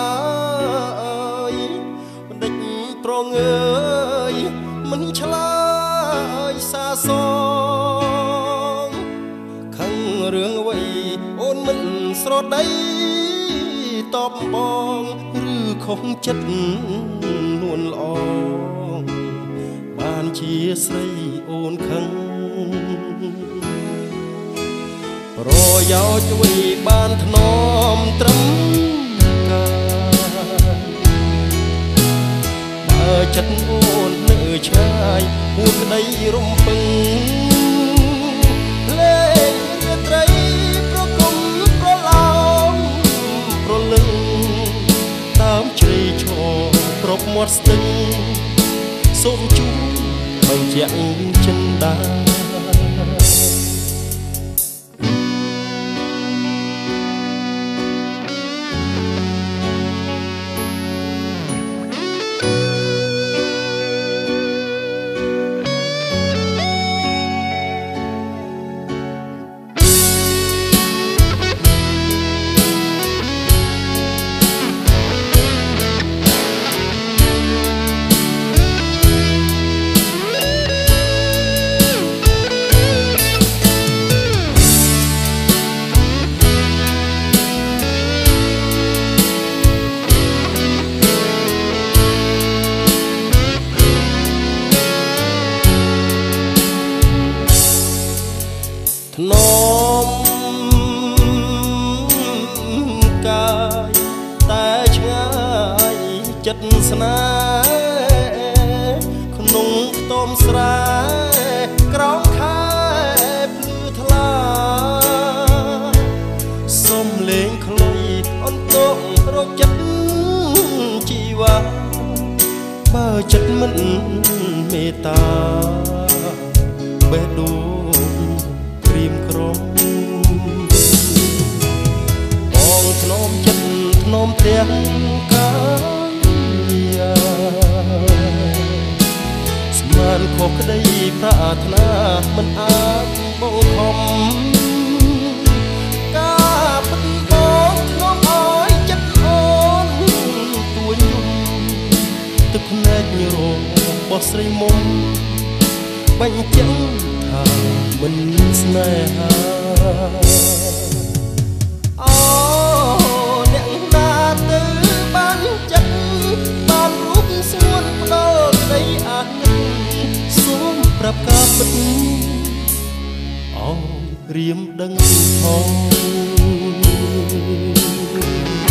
យបណ្ឌិតប្រងើយមិនឆ្លើយសាសងខឹងរឿងអ្វីអូនមិនស្រដីតបបងឬខុសចិត្តនួនល្អបានជាស្រីអូនខឹងប្រយោជន៍អ្វីបានថ្នមត្រឹមកាបើចិត្តអូននៅឆ្ងាយហួសក្តីរំពឹងលេងរាត្រីប្រគំប្រឡោមប្រលឹងតាមជ្រៃឈរប្រពមាត់ស្ទឹងសូមជួយបញ្ជាក់ចិនដាថ្នមកាយតែឆ្ងាយចិត្តស្នេហ៍ក្នុងខ្ទមស្រែក្រោមខែភ្លឺថ្លាសុំលេងខ្លុយអន្តរកចិត្តជីវ៉ាបើចិត្តមិនមេត្តាបេះដូងព្រៀមក្រំបងធ្នមចិត្តធ្នមទាំងកាយស្មានខុសក្តីប្រាថ្នាមិនអាចបងខំការពិតបងធ្នមអើយចិត្តអូនទួញយំទឹកភ្នែករងបោះស្រីមុំបញ្ជាក់ថាមិនស្នេហាអូអ្នកណាទៅបានចិត្តបានរូបស្មួនផ្ដល់ក្តីអាណិតសូមប្រាប់ការពិតអោរៀមដឹងផង